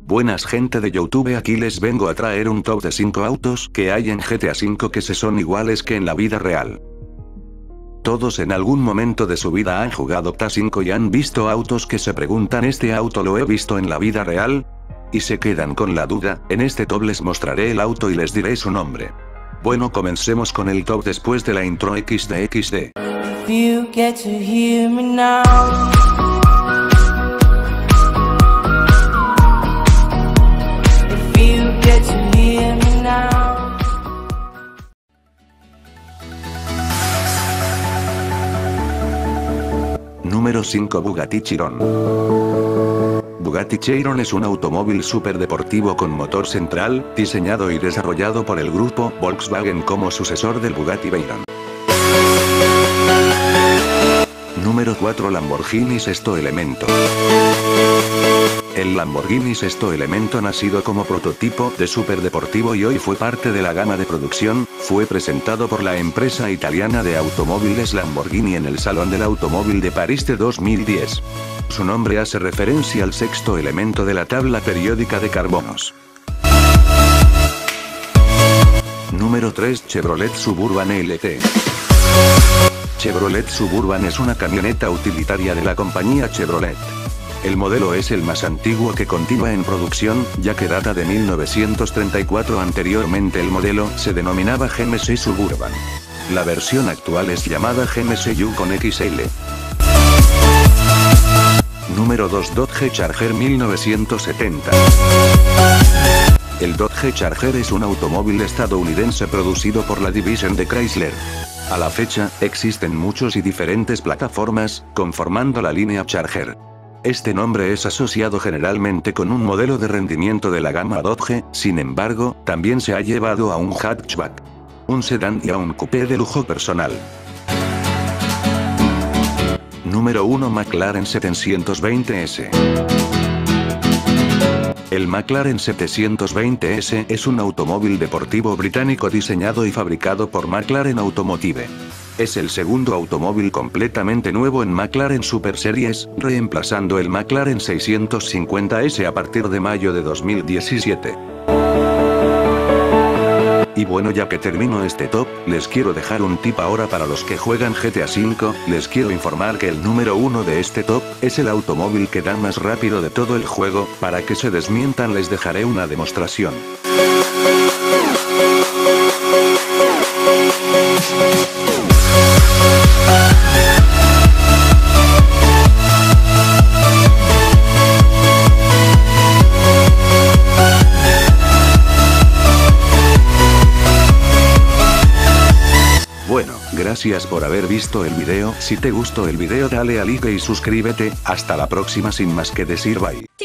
Buenas gente de YouTube, aquí les vengo a traer un top de 5 autos que hay en GTA V que se son iguales que en la vida real. Todos en algún momento de su vida han jugado GTA V y han visto autos que se preguntan, ¿este auto lo he visto en la vida real? Y se quedan con la duda. En este top les mostraré el auto y les diré su nombre. Bueno, comencemos con el top después de la intro XD. If you get to hear me now. If you get to hear me now. Número 5, Bugatti Chiron. Bugatti Chiron es un automóvil superdeportivo con motor central, diseñado y desarrollado por el grupo Volkswagen como sucesor del Bugatti Veyron. Número 4, Lamborghini Sexto Elemento. El Lamborghini Sexto Elemento, nacido como prototipo de superdeportivo y hoy fue parte de la gama de producción, fue presentado por la empresa italiana de automóviles Lamborghini en el Salón del Automóvil de París de 2010. Su nombre hace referencia al sexto elemento de la tabla periódica de carbonos. Número 3, Chevrolet Suburban LT. Chevrolet Suburban es una camioneta utilitaria de la compañía Chevrolet. El modelo es el más antiguo que continúa en producción, ya que data de 1934. Anteriormente el modelo se denominaba GMC Suburban. La versión actual es llamada GMC Yukon XL. Número 2, Dodge Charger 1970. El Dodge Charger es un automóvil estadounidense producido por la división de Chrysler. A la fecha, existen muchos y diferentes plataformas, conformando la línea Charger. Este nombre es asociado generalmente con un modelo de rendimiento de la gama Dodge, sin embargo, también se ha llevado a un hatchback, un sedán y a un coupé de lujo personal. Número 1, McLaren 720S. El McLaren 720S es un automóvil deportivo británico diseñado y fabricado por McLaren Automotive. Es el segundo automóvil completamente nuevo en McLaren Super Series, reemplazando el McLaren 650S a partir de mayo de 2017. Y bueno, ya que termino este top, les quiero dejar un tip ahora para los que juegan GTA V. Les quiero informar que el número 1 de este top es el automóvil que da más rápido de todo el juego. Para que se desmientan les dejaré una demostración. Bueno, gracias por haber visto el video. Si te gustó el video dale a like y suscríbete. Hasta la próxima, sin más que decir, bye.